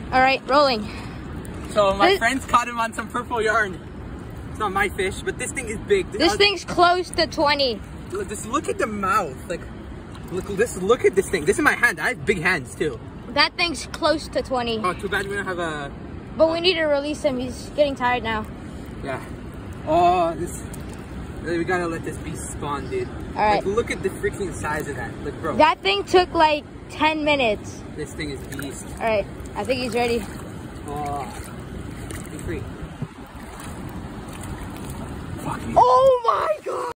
All right, rolling. So my friends caught him on some purple yarn. It's not my fish, but this thing is big. This thing's close to 20. Just look at the mouth. Like, look at this thing. This is my hand. I have big hands too. That thing's close to 20. Oh, too bad we don't have a... But we need to release him. He's getting tired now. Yeah. Oh, this... We gotta let this beast spawn, dude. All right. Like, look at the freaking size of that. Like, bro. That thing took like 10 minutes. This thing is beast. All right. I think he's ready. Oh. Be free. Fuck me. Oh my God.